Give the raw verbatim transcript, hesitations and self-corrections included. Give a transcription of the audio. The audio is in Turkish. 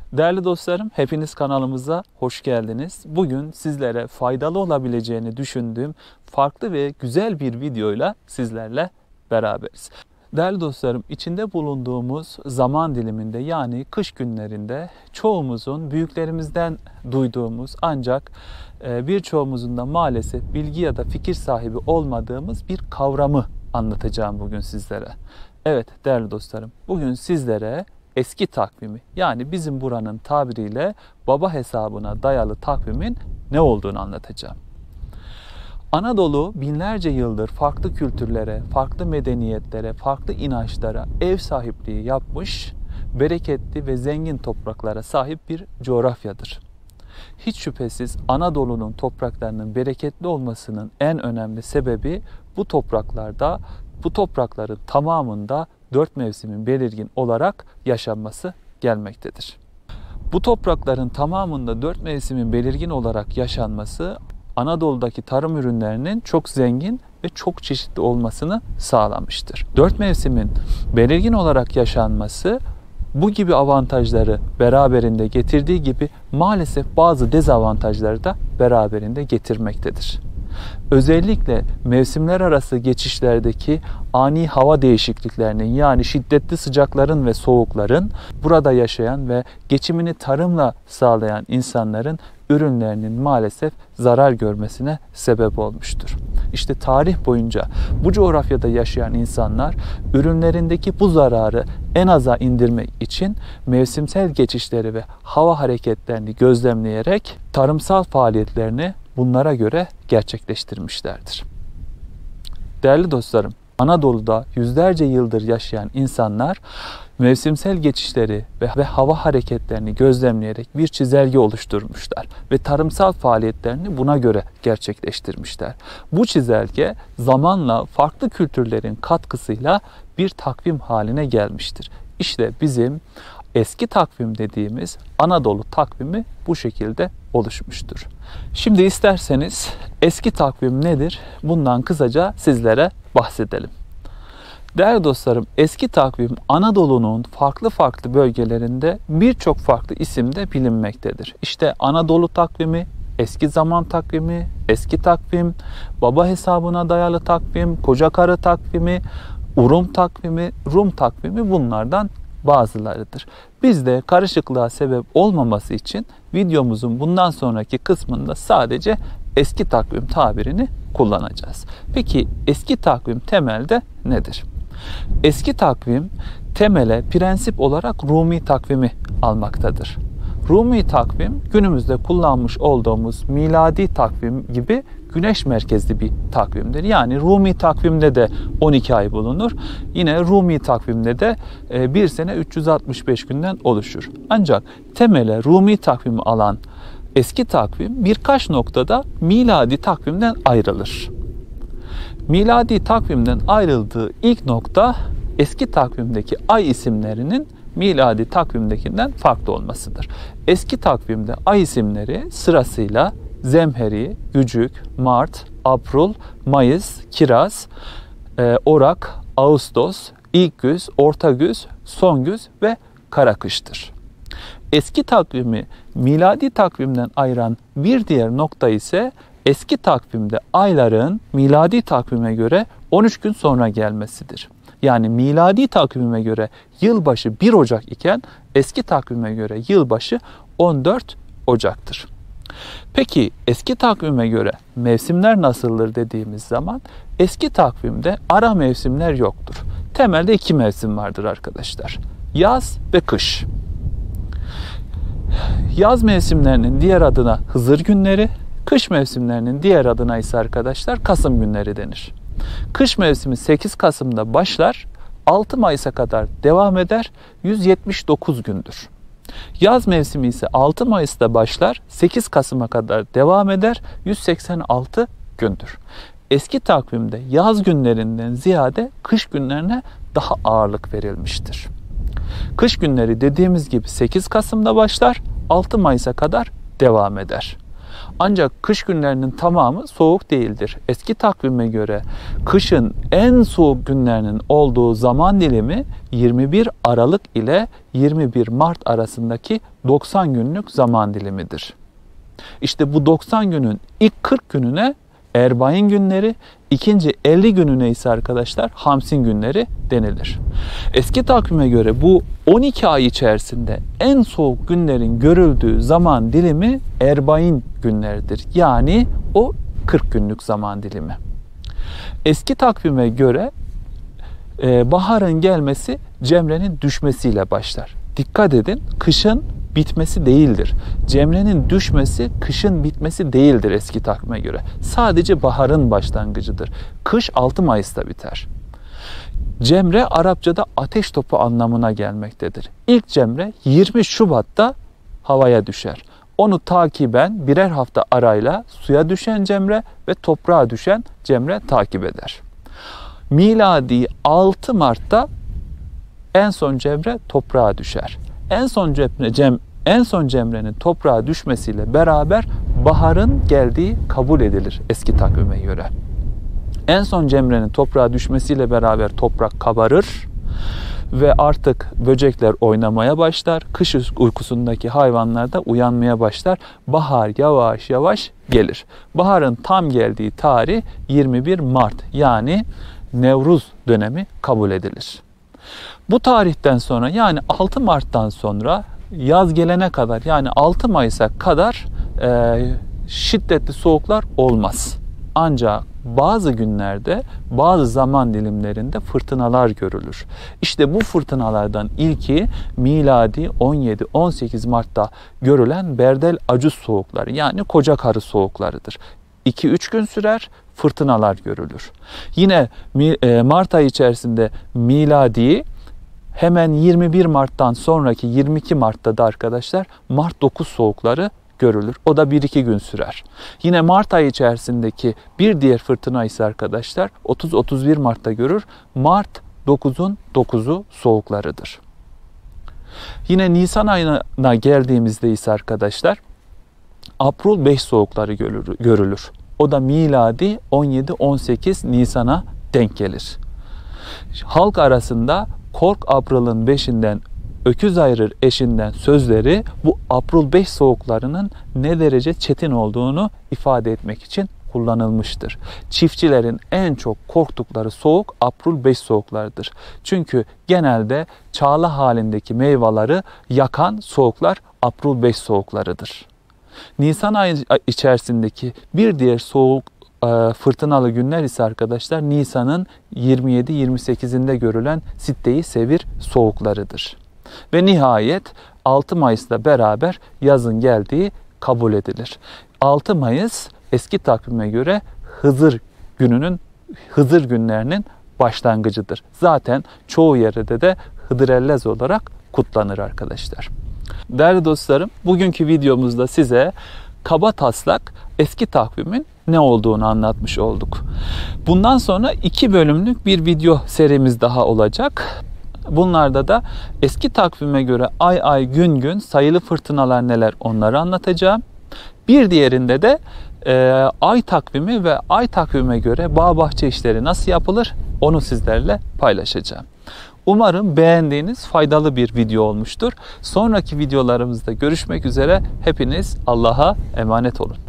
Değerli dostlarım, hepiniz kanalımıza hoş geldiniz. Bugün sizlere faydalı olabileceğini düşündüğüm farklı ve güzel bir videoyla sizlerle beraberiz. Değerli dostlarım, içinde bulunduğumuz zaman diliminde, yani kış günlerinde çoğumuzun büyüklerimizden duyduğumuz ancak birçoğumuzun da maalesef bilgi ya da fikir sahibi olmadığımız bir kavramı anlatacağım bugün sizlere. Evet değerli dostlarım, bugün sizlere eski takvimi, yani bizim buranın tabiriyle baba hesabına dayalı takvimin ne olduğunu anlatacağım. Anadolu binlerce yıldır farklı kültürlere, farklı medeniyetlere, farklı inançlara ev sahipliği yapmış, bereketli ve zengin topraklara sahip bir coğrafyadır. Hiç şüphesiz Anadolu'nun topraklarının bereketli olmasının en önemli sebebi bu topraklarda, bu toprakların tamamında dört mevsimin belirgin olarak yaşanması gelmektedir. Bu toprakların tamamında dört mevsimin belirgin olarak yaşanması Anadolu'daki tarım ürünlerinin çok zengin ve çok çeşitli olmasını sağlamıştır. Dört mevsimin belirgin olarak yaşanması bu gibi avantajları beraberinde getirdiği gibi maalesef bazı dezavantajları da beraberinde getirmektedir. Özellikle mevsimler arası geçişlerdeki ani hava değişikliklerinin, yani şiddetli sıcakların ve soğukların burada yaşayan ve geçimini tarımla sağlayan insanların ürünlerinin maalesef zarar görmesine sebep olmuştur. İşte tarih boyunca bu coğrafyada yaşayan insanlar ürünlerindeki bu zararı en aza indirmek için mevsimsel geçişleri ve hava hareketlerini gözlemleyerek tarımsal faaliyetlerini bunlara göre gerçekleştirmişlerdir. Değerli dostlarım, Anadolu'da yüzlerce yıldır yaşayan insanlar mevsimsel geçişleri ve, ve hava hareketlerini gözlemleyerek bir çizelge oluşturmuşlar ve tarımsal faaliyetlerini buna göre gerçekleştirmişler. Bu çizelge zamanla farklı kültürlerin katkısıyla bir takvim haline gelmiştir. İşte bizim eski takvim dediğimiz Anadolu takvimi bu şekilde oluşmuştur. Şimdi isterseniz eski takvim nedir? Bundan kısaca sizlere bahsedelim. Değerli dostlarım, eski takvim Anadolu'nun farklı farklı bölgelerinde birçok farklı isimde bilinmektedir. İşte Anadolu takvimi, eski zaman takvimi, eski takvim, baba hesabına dayalı takvim, koca karı takvimi, Urum takvimi, Rum takvimi bunlardan bazılarıdır. Biz de karışıklığa sebep olmaması için videomuzun bundan sonraki kısmında sadece eski takvim tabirini kullanacağız. Peki eski takvim temelde nedir? Eski takvim temele prensip olarak Rumi takvimi almaktadır. Rumi takvim günümüzde kullanmış olduğumuz miladi takvim gibi güneş merkezli bir takvimdir. Yani Rumi takvimde de on iki ay bulunur. Yine Rumi takvimde de bir sene üç yüz altmış beş günden oluşur. Ancak temele Rumi takvimi alan eski takvim birkaç noktada miladi takvimden ayrılır. Miladi takvimden ayrıldığı ilk nokta eski takvimdeki ay isimlerinin miladi takvimdekinden farklı olmasıdır. Eski takvimde ay isimleri sırasıyla Zemheri, Gücük, Mart, April, Mayıs, Kiraz, e, Orak, Ağustos, İlkgüz, Ortagüz, Songüz ve Karakış'tır. Eski takvimi miladi takvimden ayıran bir diğer nokta ise eski takvimde ayların miladi takvime göre on üç gün sonra gelmesidir. Yani miladi takvime göre yılbaşı bir Ocak iken eski takvime göre yılbaşı on dört Ocak'tır. Peki eski takvime göre mevsimler nasıldır dediğimiz zaman eski takvimde ara mevsimler yoktur. Temelde iki mevsim vardır arkadaşlar. Yaz ve kış. Yaz mevsimlerinin diğer adına Hızır günleri, kış mevsimlerinin diğer adına ise arkadaşlar Kasım günleri denir. Kış mevsimi sekiz Kasım'da başlar, altı Mayıs'a kadar devam eder, yüz yetmiş dokuz gündür. Yaz mevsimi ise altı Mayıs'ta başlar, sekiz Kasım'a kadar devam eder, yüz seksen altı gündür. Eski takvimde yaz günlerinden ziyade kış günlerine daha ağırlık verilmiştir. Kış günleri dediğimiz gibi sekiz Kasım'da başlar, altı Mayıs'a kadar devam eder. Ancak kış günlerinin tamamı soğuk değildir. Eski takvime göre kışın en soğuk günlerinin olduğu zaman dilimi yirmi bir Aralık ile yirmi bir Mart arasındaki doksan günlük zaman dilimidir. İşte bu doksan günün ilk kırk gününe Erbain günleri, ikinci elli gününe ise arkadaşlar Hamsin günleri denilir. Eski takvime göre bu on iki ay içerisinde en soğuk günlerin görüldüğü zaman dilimi Erbain günleridir. Yani o kırk günlük zaman dilimi. Eski takvime göre e, baharın gelmesi Cemre'nin düşmesiyle başlar. Dikkat edin, kışın bitmesi değildir. Cemre'nin düşmesi kışın bitmesi değildir eski takvime göre. Sadece baharın başlangıcıdır. Kış altı Mayıs'ta biter. Cemre Arapçada ateş topu anlamına gelmektedir. İlk cemre yirmi Şubat'ta havaya düşer. Onu takiben birer hafta arayla suya düşen cemre ve toprağa düşen cemre takip eder. Miladi altı Mart'ta en son cemre toprağa düşer. En son cemre, cem, en son cemrenin toprağa düşmesiyle beraber baharın geldiği kabul edilir eski takvime göre. En son cemrenin toprağa düşmesiyle beraber toprak kabarır ve artık böcekler oynamaya başlar. Kış uykusundaki hayvanlar da uyanmaya başlar. Bahar yavaş yavaş gelir. Baharın tam geldiği tarih yirmi bir Mart, yani Nevruz dönemi kabul edilir. Bu tarihten sonra, yani altı Mart'tan sonra yaz gelene kadar, yani altı Mayıs'a kadar e, şiddetli soğuklar olmaz. Ancak bazı günlerde, bazı zaman dilimlerinde fırtınalar görülür. İşte bu fırtınalardan ilki miladi on yedi on sekiz Mart'ta görülen Berdel Acus soğukları, yani koca karı soğuklarıdır. iki üç gün sürer, fırtınalar görülür. Yine Mart ayı içerisinde miladi hemen yirmi bir Mart'tan sonraki yirmi iki Mart'ta da arkadaşlar Mart dokuz soğukları görülür. O da bir iki gün sürer. Yine Mart ayı içerisindeki bir diğer fırtına ise arkadaşlar otuz otuz bir Mart'ta görür. Mart dokuzun dokuzu soğuklarıdır. Yine Nisan ayına geldiğimizde ise arkadaşlar April beş soğukları görülür. O da miladi on yedi on sekiz Nisan'a denk gelir. Halk arasında kork April'ın beşinden öküz ayırır eşinden sözleri bu April beş soğuklarının ne derece çetin olduğunu ifade etmek için kullanılmıştır. Çiftçilerin en çok korktukları soğuk April beş soğuklarıdır. Çünkü genelde çağla halindeki meyveleri yakan soğuklar April beş soğuklarıdır. Nisan ayı içerisindeki bir diğer soğuk fırtınalı günler ise arkadaşlar Nisan'ın yirmi yedi yirmi sekizinde görülen Sitte-i Sevir soğuklarıdır. Ve nihayet altı Mayıs'la beraber yazın geldiği kabul edilir. altı Mayıs eski takvime göre Hızır gününün, Hızır günlerinin başlangıcıdır. Zaten çoğu yerde de Hıdrellez olarak kutlanır arkadaşlar. Değerli dostlarım, bugünkü videomuzda size kaba taslak eski takvimin ne olduğunu anlatmış olduk. Bundan sonra iki bölümlük bir video serimiz daha olacak. Bunlarda da eski takvime göre ay ay gün gün sayılı fırtınalar neler onları anlatacağım. Bir diğerinde de e, ay takvimi ve ay takvime göre bağ bahçe işleri nasıl yapılır onu sizlerle paylaşacağım. Umarım beğendiğiniz faydalı bir video olmuştur. Sonraki videolarımızda görüşmek üzere. Hepiniz Allah'a emanet olun.